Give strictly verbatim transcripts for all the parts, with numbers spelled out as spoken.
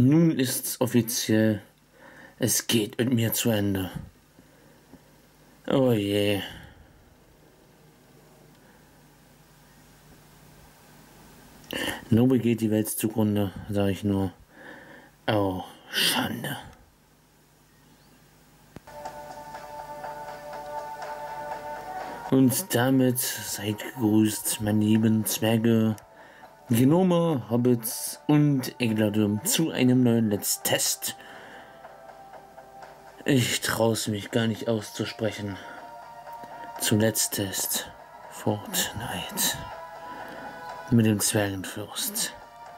Nun ist's offiziell. Es geht mit mir zu Ende. Oh je. Nobe geht die Welt zugrunde, sage ich nur. Oh, Schande. Und damit seid gegrüßt, meine lieben Zwerge, Gnome, Hobbits und Egladum zu einem neuen Let's Test. Ich traue es mich gar nicht auszusprechen. Zu Let's Test Fortnite mit dem Zwergenfürst.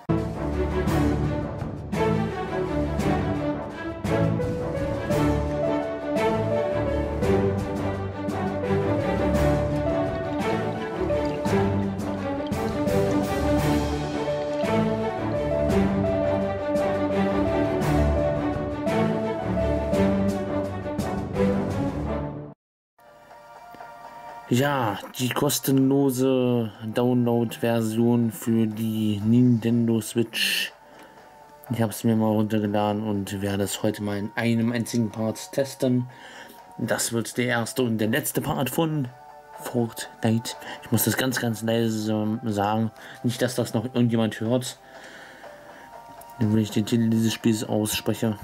Ja, die kostenlose Download-Version für die Nintendo Switch. Ich habe es mir mal runtergeladen und werde es heute mal in einem einzigen Part testen. Das wird der erste und der letzte Part von Fortnite. Ich muss das ganz, ganz leise sagen. Nicht, dass das noch irgendjemand hört. Wenn ich den Titel dieses Spiels ausspreche.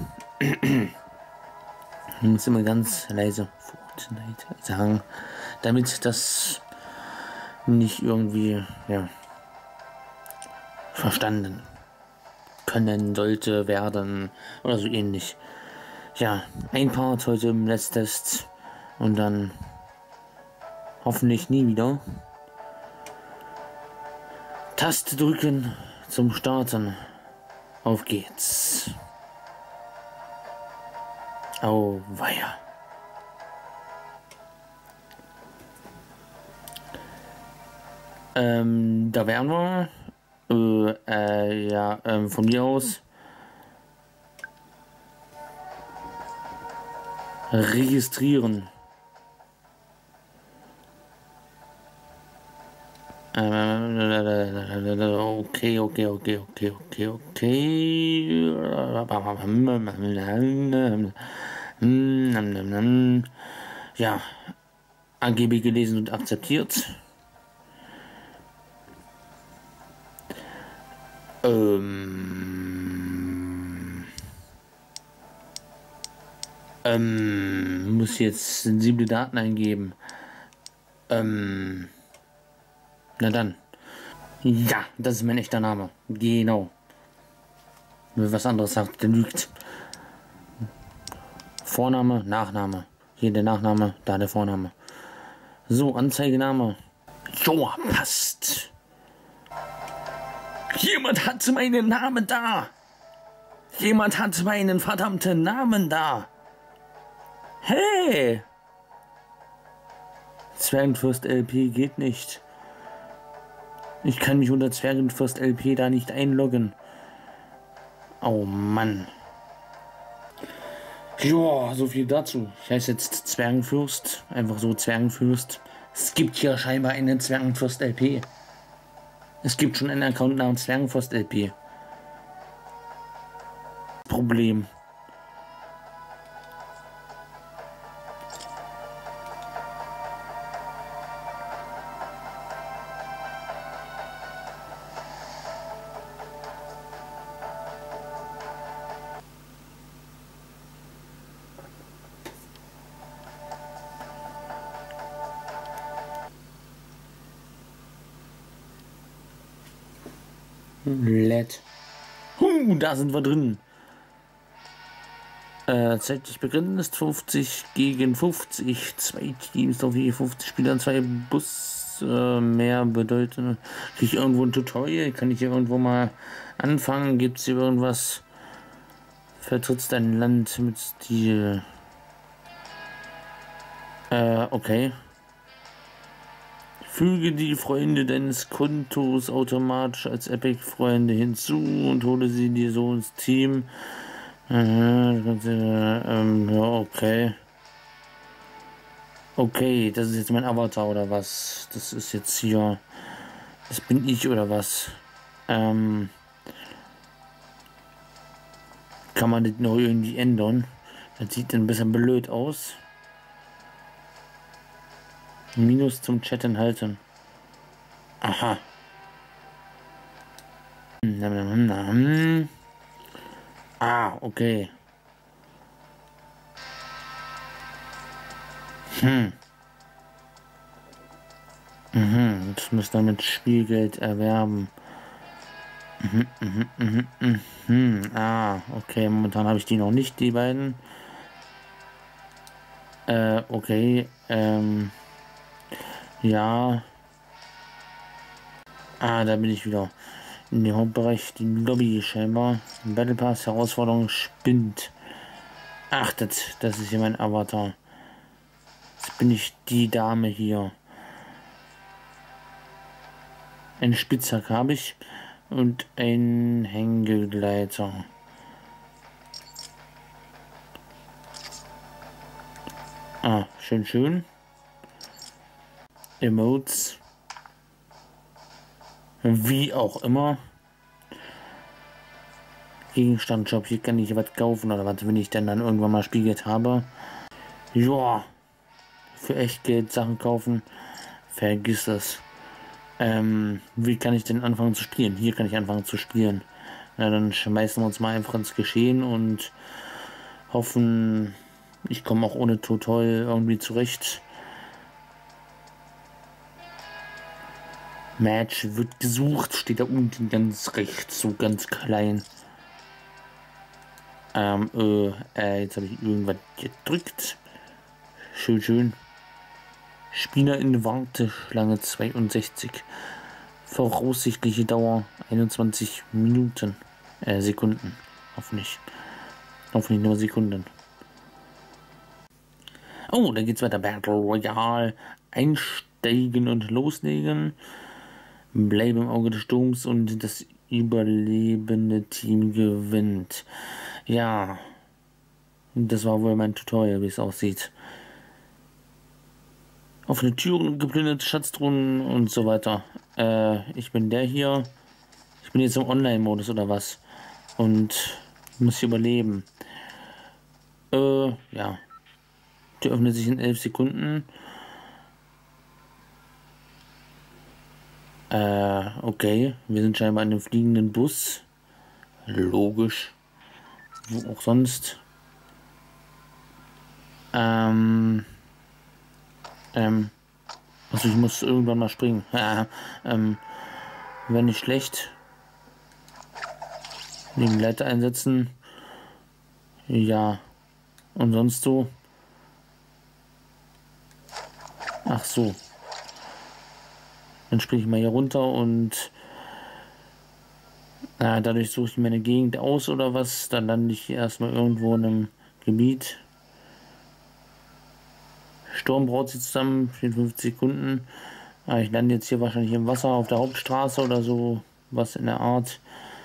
Ich muss immer ganz leise Fortnite sagen, damit das nicht irgendwie, ja, verstanden können sollte, werden oder so ähnlich. Ja, ein Part heute im Let's Test und dann hoffentlich nie wieder. Taste drücken zum Starten. Auf geht's. Oh, weia. Ähm, da wären wir. Äh, äh, ja, ähm, von mir aus. Registrieren. Okay, okay, okay, okay, okay, okay. Ja, A G B gelesen und akzeptiert. Ähm, ähm, muss jetzt sensible Daten eingeben. Ähm, na dann. Ja, das ist mein echter Name. Genau. Wer was anderes sagt, der lügt. Vorname, Nachname. Hier der Nachname, da der Vorname. So, Anzeigename. Joa, passt. Jemand hat meinen Namen da. Jemand hat meinen verdammten Namen da. Hey. Zwergenfürst L P geht nicht. Ich kann mich unter Zwergenfürst L P da nicht einloggen. Oh Mann. Joa, so viel dazu. Ich heiße jetzt Zwergenfürst. Einfach so Zwergenfürst. Es gibt hier scheinbar einen Zwergenfürst L P. Es gibt schon einen Account namens Zwergenfürst L P. Problem. Let. Huh, da sind wir drin. Äh, zeitlich begrenzt fünfzig gegen fünfzig. Zwei Teams auf je fünfzig Spieler, zwei Bus äh, mehr bedeutet. Kriege ich irgendwo ein Tutorial? Kann ich hier irgendwo mal anfangen? Gibt es hier irgendwas? Vertrittst dein Land mit Stil. Äh, okay. Füge die Freunde deines Kontos automatisch als Epic-Freunde hinzu und hole sie dir so ins Team. Aha, ähm, ja, okay. Okay, das ist jetzt mein Avatar oder was? Das ist jetzt hier. Das bin ich oder was? Ähm. Kann man das noch irgendwie ändern? Das sieht ein bisschen blöd aus. Minus zum Chatten halten. Aha. Ah, okay. Hm. Mhm, das müsst ihr mit Spielgeld erwerben. Mhm, mhm, mhm, mhm, mhm. Ah, okay, momentan habe ich die noch nicht, die beiden. Äh, okay, ähm, ja. Ah, da bin ich wieder. In dem Hauptbereich, die Lobby scheinbar. Battle Pass, Herausforderung spinnt. Ach, das, das ist hier mein Avatar. Jetzt bin ich die Dame hier. Einen Spitzhack habe ich und einen Hängegleiter. Ah, schön, schön. Emotes. Wie auch immer. Gegenstandshop, hier kann ich was kaufen oder was, wenn ich denn dann irgendwann mal Spielgeld habe. Ja, für Echtgeld Sachen kaufen, vergiss es. Ähm, wie kann ich denn anfangen zu spielen? Hier kann ich anfangen zu spielen. Na, dann schmeißen wir uns mal einfach ins Geschehen und hoffen, ich komme auch ohne Tutorial irgendwie zurecht. Match wird gesucht, steht da unten ganz rechts, so ganz klein. Ähm, äh, äh jetzt habe ich irgendwas gedrückt. Schön, schön. Spieler in Warteschlange zweiundsechzig. Voraussichtliche Dauer einundzwanzig Minuten. Äh, Sekunden. Hoffentlich. Hoffentlich nur Sekunden. Oh, dann geht's weiter. Battle Royale. Einsteigen und loslegen. Bleibe im Auge des Sturms und das überlebende Team gewinnt. Ja. Das war wohl mein Tutorial, wie es aussieht. Offene Türen, geplünderte Schatztruhen und so weiter. Äh, ich bin der hier. Ich bin jetzt im Online-Modus oder was. Und muss hier überleben. Äh, ja. Die öffnet sich in elf Sekunden. Äh, okay. Wir sind scheinbar in einem fliegenden Bus. Logisch. Wo auch sonst. Ähm. Ähm. Also ich muss irgendwann mal springen. Ja, ähm. Wäre nicht schlecht. Den Gleiter einsetzen. Ja. Und sonst so. Ach so. Dann springe ich mal hier runter und na, dadurch suche ich meine Gegend aus oder was. Dann lande ich erstmal irgendwo in einem Gebiet. Sturm braut sich zusammen, vierundfünfzig Sekunden. Ah, ich lande jetzt hier wahrscheinlich im Wasser auf der Hauptstraße oder so, was in der Art.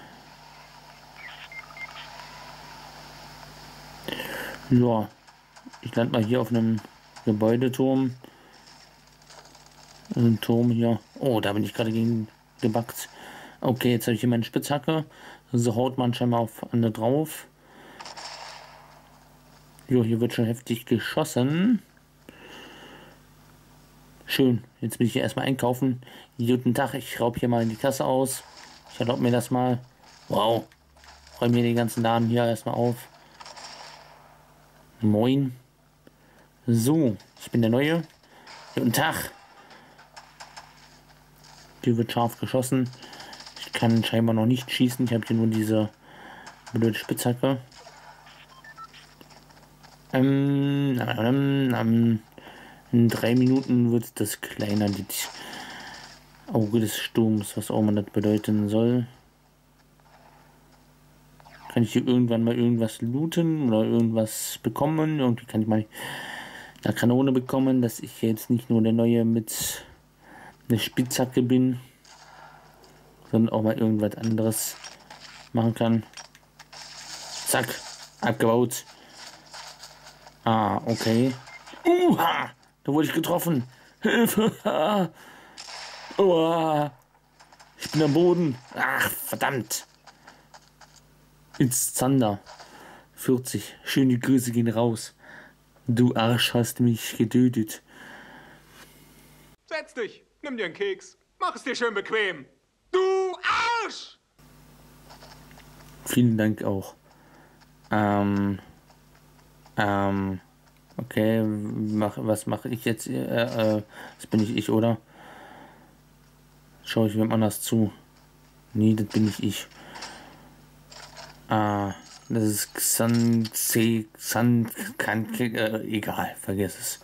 Ja, ich lande mal hier auf einem Gebäudeturm. Ein Turm hier. Oh, da bin ich gerade gegen gebackt. Okay, jetzt habe ich hier meine Spitzhacke. So haut man scheinbar auf andere drauf. Jo, hier wird schon heftig geschossen. Schön. Jetzt bin ich hier erstmal einkaufen. Guten Tag, ich raub hier mal in die Kasse aus. Ich erlaube mir das mal. Wow. Räume mir den ganzen Laden hier erstmal auf. Moin. So, ich bin der Neue. Guten Tag. Hier wird scharf geschossen. Ich kann scheinbar noch nicht schießen. Ich habe hier nur diese blöde Spitzhacke. Ähm, ähm, ähm, in drei Minuten wird das kleiner, das Auge des Sturms, was auch immer das bedeuten soll. Kann ich hier irgendwann mal irgendwas looten oder irgendwas bekommen? Irgendwie kann ich mal eine Kanone bekommen, dass ich jetzt nicht nur der Neue mit eine Spitzhacke bin, sondern auch mal irgendwas anderes machen kann. Zack, abgebaut. Ah, okay. Uha, da wurde ich getroffen. Hilfe! Uah, ich bin am Boden. Ach, verdammt. It's Thunder. vierzig. Schöne Grüße gehen raus. Du Arsch hast mich getötet. Setz dich, nimm dir einen Keks, mach es dir schön bequem. Du Arsch! Vielen Dank auch. Ähm, ähm, okay, mach, was mache ich jetzt? Äh, äh, das bin ich ich, oder? Schaue ich wem anders zu? Nee, das bin ich ich. Ah, das ist Xan, C, Xan, kann, äh, egal, vergiss es.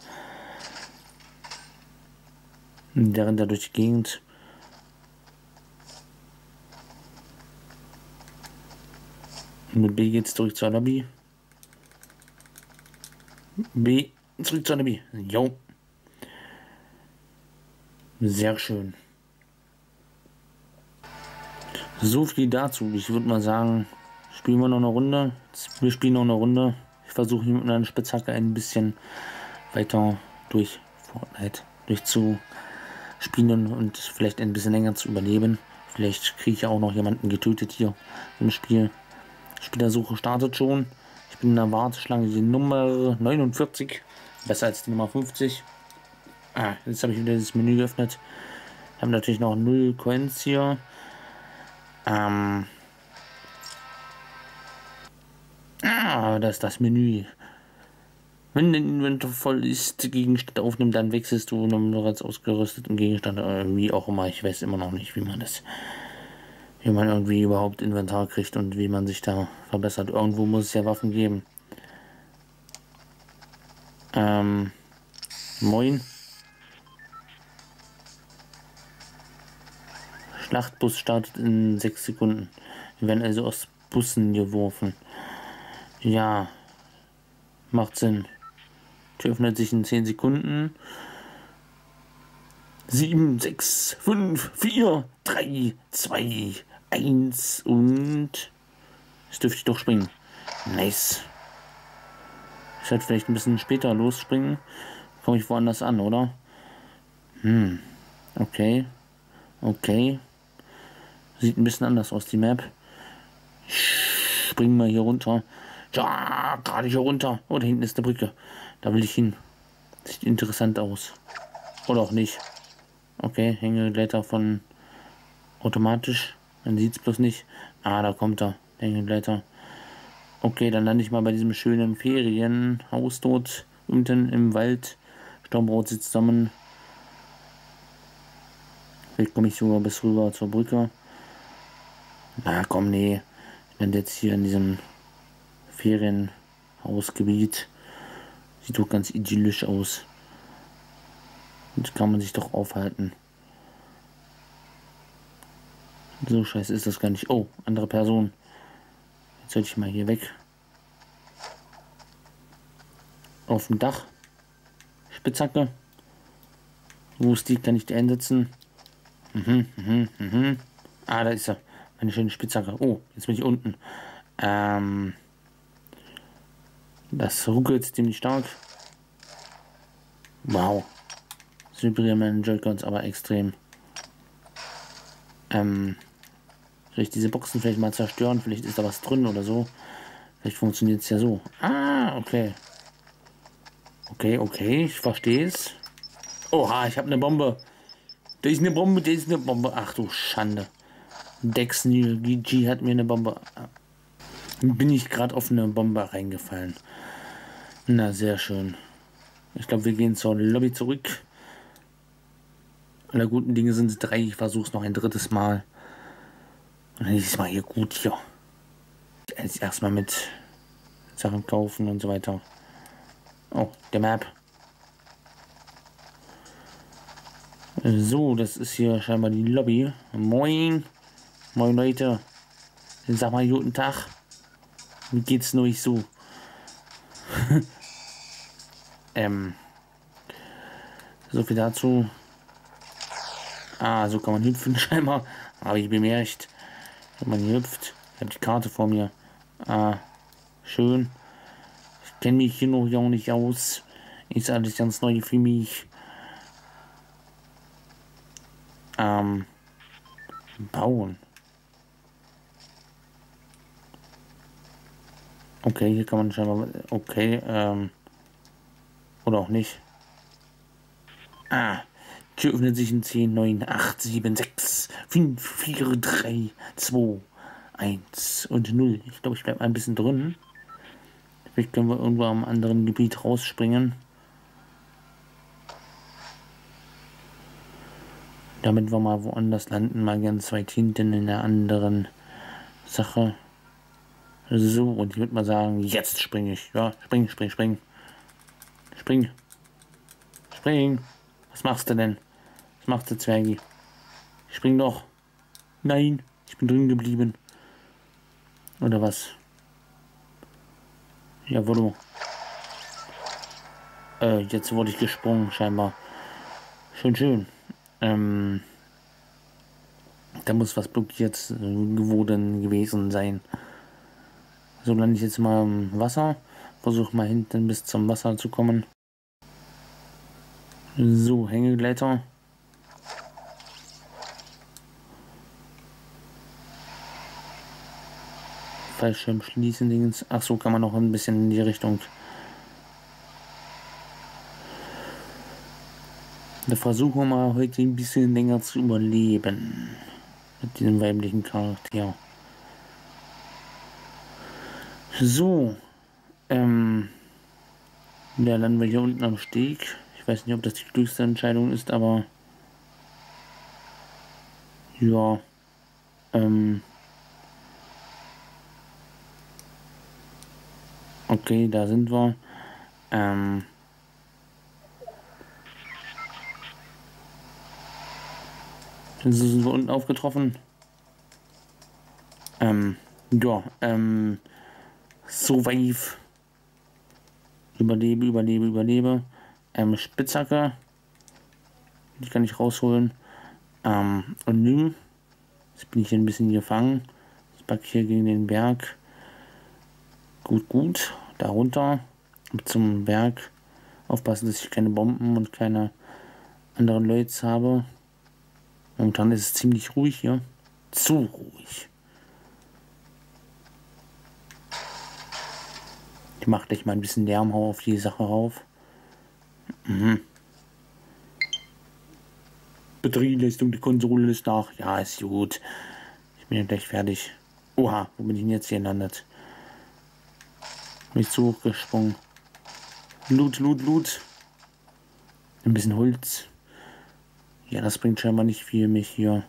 Der rennt da durch die Gegend. Mit B geht's zurück zur Lobby. B, zurück zur Lobby. Jo. Sehr schön. So viel dazu. Ich würde mal sagen, spielen wir noch eine Runde. Wir spielen noch eine Runde. Ich versuche mit einer Spitzhacke ein bisschen weiter durch Fortnite durchzuspielen und vielleicht ein bisschen länger zu überleben. Vielleicht kriege ich ja auch noch jemanden getötet hier im Spiel. Spielersuche startet schon. Ich bin in der Warteschlange, die Nummer neunundvierzig. Besser als die Nummer fünfzig. Ah, jetzt habe ich wieder das Menü geöffnet. Wir haben natürlich noch null Coins hier. Ähm. Ah, das ist das Menü. Wenn dein Inventar voll ist, Gegenstand aufnimmt, dann wechselst du einen bereits ausgerüsteten Gegenstand, äh, wie auch immer. Ich weiß immer noch nicht, wie man das, wie man irgendwie überhaupt Inventar kriegt und wie man sich da verbessert. Irgendwo muss es ja Waffen geben. Ähm, moin. Schlachtbus startet in sechs Sekunden. Wir werden also aus Bussen geworfen. Ja, macht Sinn. Tür öffnet sich in zehn Sekunden. sieben, sechs, fünf, vier, drei, zwei, eins und es dürfte ich doch springen. Nice. Ich sollte vielleicht ein bisschen später losspringen. Komme ich woanders an, oder? Hm. Okay. Okay. Sieht ein bisschen anders aus, die Map. Ich spring mal hier runter. Ja, gerade hier runter. Oh, da hinten ist eine Brücke. Da will ich hin. Sieht interessant aus. Oder auch nicht. Okay, Hängegleiter von automatisch. Man sieht es bloß nicht. Ah, da kommt er. Der Hängegleiter. Okay, dann lande ich mal bei diesem schönen Ferienhaus dort. Unten im Wald. Sturmbrot sitzt zusammen. Vielleicht komme ich sogar bis rüber zur Brücke. Na komm, nee. Ich lande jetzt hier in diesem Ferienhausgebiet. Sieht doch ganz idyllisch aus. Und kann man sich doch aufhalten. So scheiße ist das gar nicht. Oh, andere Person. Jetzt sollte ich mal hier weg. Auf dem Dach. Spitzhacke. Wo ist die? Kann ich die einsetzen? Mhm, mhm, mhm. Ah, da ist er. Eine schöne Spitzhacke. Oh, jetzt bin ich unten. Ähm. Das ruckelt ziemlich stark. Wow. Das vibrieren meine Joy-Cons aber extrem. Ähm. Soll ich diese Boxen vielleicht mal zerstören? Vielleicht ist da was drin oder so. Vielleicht funktioniert es ja so. Ah, okay. Okay, okay, ich verstehe es. Oha, ich habe eine Bombe. Da ist eine Bombe, da ist eine Bombe. Ach du Schande. Dex G G hat mir eine Bombe. Bin ich gerade auf eine Bombe reingefallen. Na, sehr schön. Ich glaube, wir gehen zur Lobby zurück. Alle guten Dinge sind drei. Ich versuche es noch ein drittes Mal. Und dann ist es mal hier gut hier. Jetzt erstmal mit Sachen kaufen und so weiter. Oh, der Map. So, das ist hier scheinbar die Lobby. Moin. Moin Leute. Sag mal guten Tag. Wie geht's nur nicht so? ähm. So viel dazu. Ah, so kann man hüpfen scheinbar. Habe ich bemerkt. Wenn man hier hüpft. Ich habe die Karte vor mir. Ah, schön. Ich kenne mich hier noch auch nicht aus. Ist alles ganz neu für mich. Ähm. Bauen. Okay, hier kann man scheinbar... Okay, ähm... Oder auch nicht. Ah, Tür öffnet sich in zehn, neun, acht, sieben, sechs, fünf, vier, drei, zwei, eins und null. Ich glaube, ich bleibe ein bisschen drin. Vielleicht können wir irgendwo am anderen Gebiet rausspringen. Damit wir mal woanders landen, mal ganz weit hinten in der anderen Sache. So, und ich würde mal sagen, jetzt springe ich. Ja, spring, spring, spring. Spring. Spring. Was machst du denn? Was machst du, Zwergi? Spring doch. Nein, ich bin drin geblieben. Oder was? Ja, wurde. Äh, jetzt wurde ich gesprungen, scheinbar. Schön, schön. Ähm, da muss was blockiert geworden gewesen sein. So lande ich jetzt mal im Wasser. Versuche mal hinten bis zum Wasser zu kommen. So, Hängegleiter. Fallschirm schließen, Dingens. Ach so, kann man noch ein bisschen in die Richtung. Da versuchen wir mal heute ein bisschen länger zu überleben. Mit diesem weiblichen Charakter. So. Ähm. Da landen wir hier unten am Steg. Ich weiß nicht, ob das die klügste Entscheidung ist, aber. Ja. Ähm. Okay, da sind wir. Ähm. So sind wir unten aufgetroffen. Ähm. Ja, ähm. Survive. Überlebe, überlebe, überlebe. Ähm, Spitzhacke. Die kann ich rausholen. Ähm, und nö. Jetzt bin ich hier ein bisschen gefangen. Ich packe hier gegen den Berg. Gut, gut. Da runter. Zum Berg. Aufpassen, dass ich keine Bomben und keine anderen Leute habe. Momentan ist es ziemlich ruhig hier. Zu ruhig. Ich mache gleich mal ein bisschen Lärm, hau auf die Sache rauf. Mhm. Batterieleistung, die Konsole ist nach. Ja, ist gut. Ich bin ja gleich fertig. Oha, wo bin ich denn jetzt hier gelandet? Bin ich zu hoch gesprungen. Loot, Loot, Loot. Ein bisschen Holz. Ja, das bringt scheinbar nicht viel, mich hier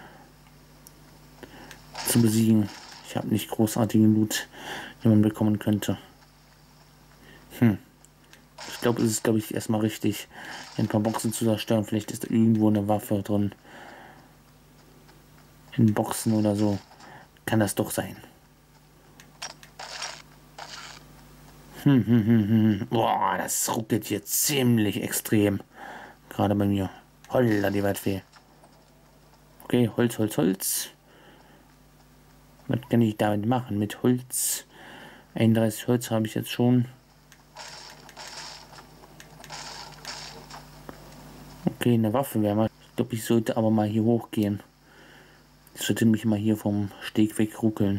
zu besiegen. Ich habe nicht großartigen Loot, den man bekommen könnte. Hm. Ich glaube, es ist, glaube ich, erstmal richtig, ein paar Boxen zu zerstören. Vielleicht ist da irgendwo eine Waffe drin. In Boxen oder so. Kann das doch sein. Hm, hm, hm, hm. Boah, das ruckelt hier ziemlich extrem. Gerade bei mir. Holla, die Waldfee. Okay, Holz, Holz, Holz. Was kann ich damit machen? Mit Holz. einunddreißig Holz habe ich jetzt schon. Okay, eine Waffe wäre mal. Ich glaube, ich sollte aber mal hier hochgehen. Ich sollte mich mal hier vom Steg wegruckeln.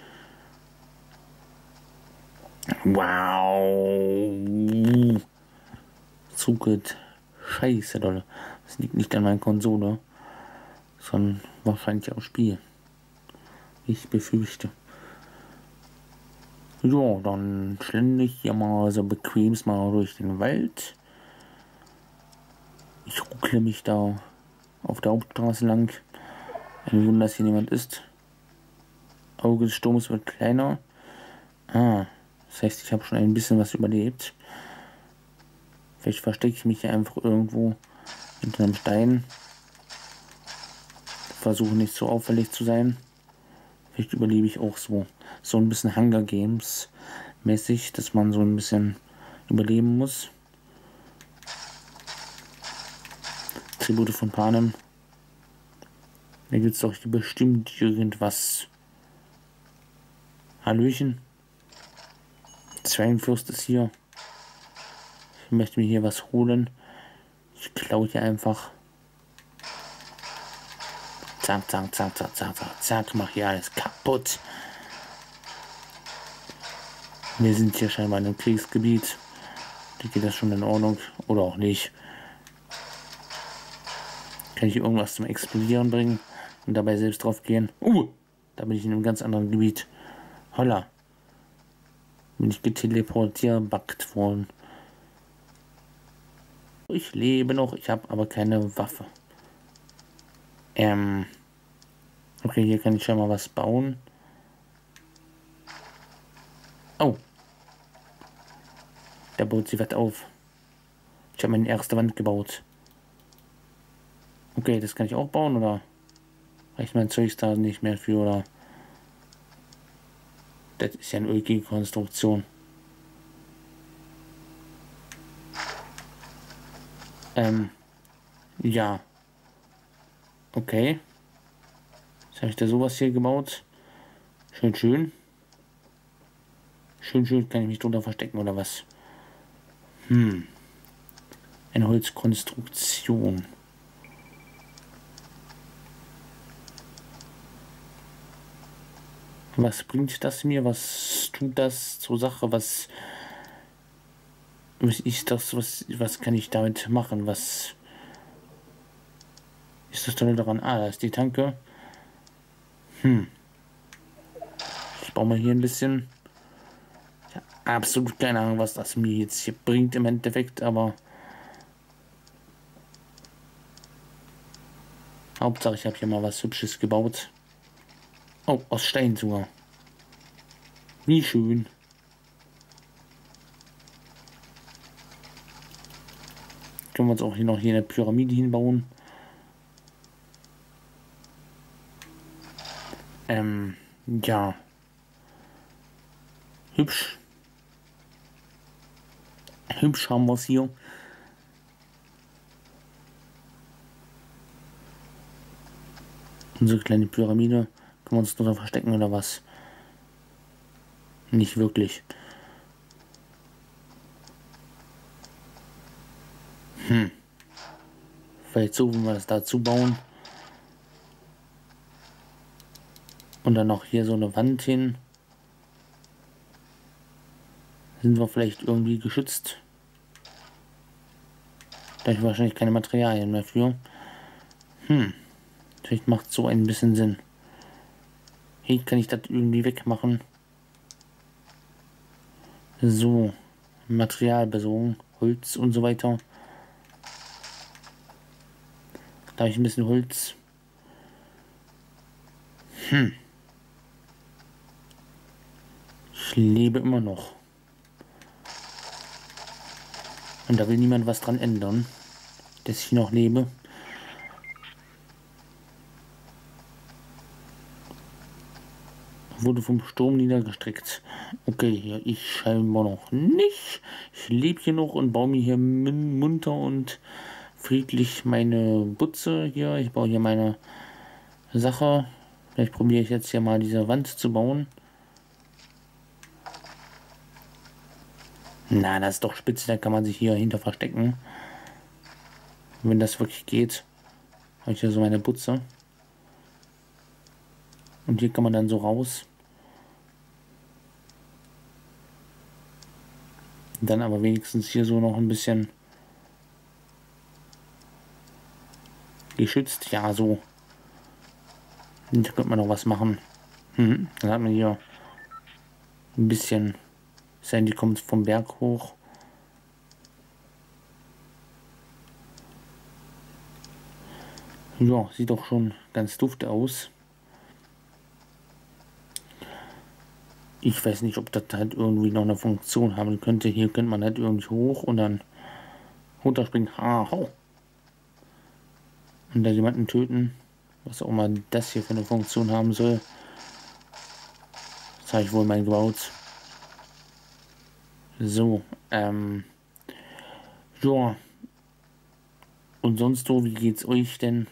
Wow. Zuckelt. Scheiße, dolle. Das liegt nicht an meiner Konsole, sondern wahrscheinlich am Spiel. Ich befürchte. Ja, dann schlende ich hier mal so bequemst mal durch den Wald. Ich ruckle mich da auf der Hauptstraße lang. Ein Wunder, dass hier niemand ist. Auge des Sturms wird kleiner. Ah, das heißt, ich habe schon ein bisschen was überlebt. Vielleicht verstecke ich mich hier einfach irgendwo hinter einem Stein. Versuche nicht so auffällig zu sein. Vielleicht überlebe ich auch so. So ein bisschen Hunger Games mäßig, dass man so ein bisschen überleben muss. Tribute von Panem. Da gibt es doch bestimmt irgendwas. Hallöchen. Zwergenfürst ist hier. Ich möchte mir hier was holen. Ich klaue hier einfach. Zack, zack, zack, zack, zack, zack, zack. Mach hier alles kaputt. Wir sind hier scheinbar in einem Kriegsgebiet. Da geht das schon in Ordnung. Oder auch nicht. Kann ich hier irgendwas zum Explodieren bringen und dabei selbst drauf gehen? Uh, da bin ich in einem ganz anderen Gebiet. Holla. Bin ich geteleportiert, backt worden. Ich lebe noch, ich habe aber keine Waffe. Ähm. Okay, hier kann ich schon mal was bauen. Oh. Da baut sie was auf. Ich habe meine erste Wand gebaut. Okay, das kann ich auch bauen, oder reicht mein Zeug da nicht mehr für, oder? Das ist ja eine ulkige Konstruktion. Ähm, ja. Okay. Jetzt habe ich da sowas hier gebaut. Schön, schön. Schön, schön. Kann ich mich drunter verstecken, oder was? Hm. Eine Holzkonstruktion. Was bringt das mir? Was tut das zur Sache? Was, was ist das? Was, was kann ich damit machen? Was ist das Tolle daran? Ah, da ist die Tanke. Hm. Ich baue mal hier ein bisschen. Ich habe absolut keine Ahnung, was das mir jetzt hier bringt im Endeffekt, aber Hauptsache, ich habe hier mal was Hübsches gebaut. Oh, aus Stein sogar. Wie schön. Können wir uns auch hier noch hier eine Pyramide hinbauen. Ähm, ja. Hübsch. Hübsch haben wir es hier. Unsere kleine Pyramide. Können wir uns drunter verstecken oder was? Nicht wirklich. Hm. Vielleicht so, wenn wir das dazu bauen. Und dann noch hier so eine Wand hin. Sind wir vielleicht irgendwie geschützt? Da ich wahrscheinlich keine Materialien mehr für. Hm. Vielleicht macht so ein bisschen Sinn. Hey, kann ich das irgendwie wegmachen? So. Materialbesorgung, Holz und so weiter. Da habe ich ein bisschen Holz. Hm. Ich lebe immer noch. Und da will niemand was dran ändern, dass ich noch lebe. Wurde vom Sturm niedergestreckt. Okay, ja, ich scheinbar noch nicht. Ich lebe hier noch und baue mir hier munter und friedlich meine Butze hier. Ich baue hier meine Sache. Vielleicht probiere ich jetzt hier mal diese Wand zu bauen. Na, das ist doch spitze, da kann man sich hier hinter verstecken. Wenn das wirklich geht. Habe ich hier so meine Butze. Und hier kann man dann so raus. Dann aber wenigstens hier so noch ein bisschen geschützt. Ja, so. Da könnte man noch was machen. Mhm. Dann hat man hier ein bisschen Sandy kommt vom Berg hoch. Ja, sieht doch schon ganz dufte aus. Ich weiß nicht, ob das halt irgendwie noch eine Funktion haben könnte. Hier könnte man halt irgendwie hoch und dann runterspringen. Ha, ho. Und da jemanden töten. Was auch immer das hier für eine Funktion haben soll. Das habe ich wohl mal gebaut. So, ähm. Ja. Und sonst so, wie geht's euch denn?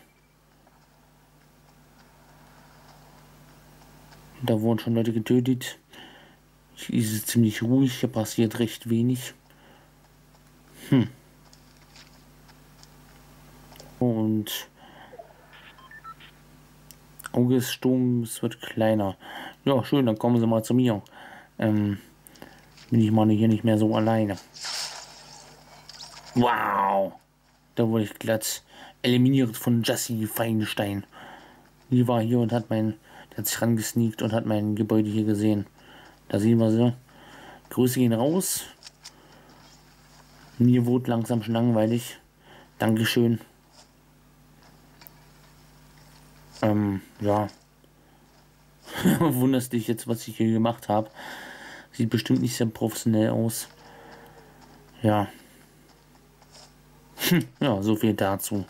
Da wurden schon Leute getötet. Hier ist es ziemlich ruhig, hier passiert recht wenig. Hm. Und Auge des Sturms wird kleiner. Ja, schön, dann kommen sie mal zu mir. Ähm, Bin ich mal hier nicht mehr so alleine. Wow! Da wurde ich glatt eliminiert von Jesse Feinstein. Die war hier und hat mein, der hat sich rangesneakt und hat mein Gebäude hier gesehen. Da sehen wir sie. Grüße gehen raus. Mir wurde langsam schon langweilig. Dankeschön. Ähm, ja. Wunderst dich jetzt, was ich hier gemacht habe. Sieht bestimmt nicht sehr professionell aus. Ja. Ja, so viel dazu.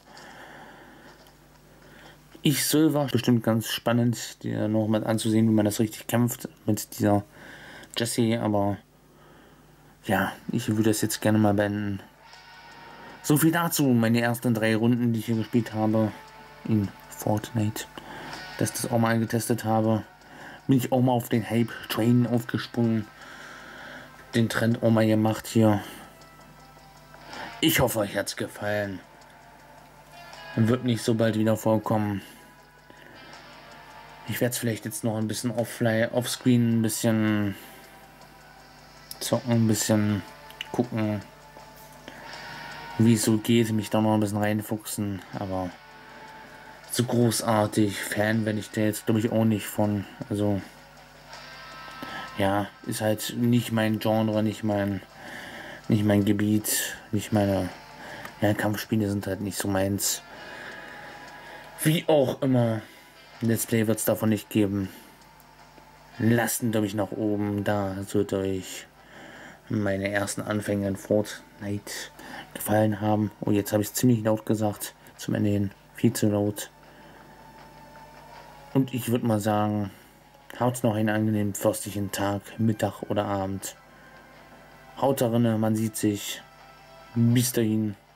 Ich soll war bestimmt ganz spannend, dir noch mal anzusehen, wie man das richtig kämpft mit dieser Jessie, aber ja, ich würde das jetzt gerne mal beenden. So viel dazu, meine ersten drei Runden, die ich hier gespielt habe in Fortnite. Dass ich das auch mal angetestet habe, bin ich auch mal auf den Hype-Train aufgesprungen. Den Trend auch mal gemacht hier. Ich hoffe, euch hat es gefallen. Wird nicht so bald wieder vorkommen. Ich werde es vielleicht jetzt noch ein bisschen offline, offscreen, ein bisschen zocken, ein bisschen gucken, wie es so geht, mich da noch ein bisschen reinfuchsen, aber so großartig Fan werde ich da jetzt glaube ich auch nicht von. Also ja, ist halt nicht mein Genre, nicht mein nicht mein Gebiet, nicht meine, ja, Kampfspiele sind halt nicht so meins. Wie auch immer, Let's Play wird es davon nicht geben. Lasst ihn, glaube ich, nach oben da, sollte euch meine ersten Anfänge in Fortnite gefallen haben. Oh, jetzt habe ich es ziemlich laut gesagt, zum Ende hin, viel zu laut. Und ich würde mal sagen, haut noch einen angenehmen frostigen Tag, Mittag oder Abend. Haut darin, man sieht sich. Bis dahin.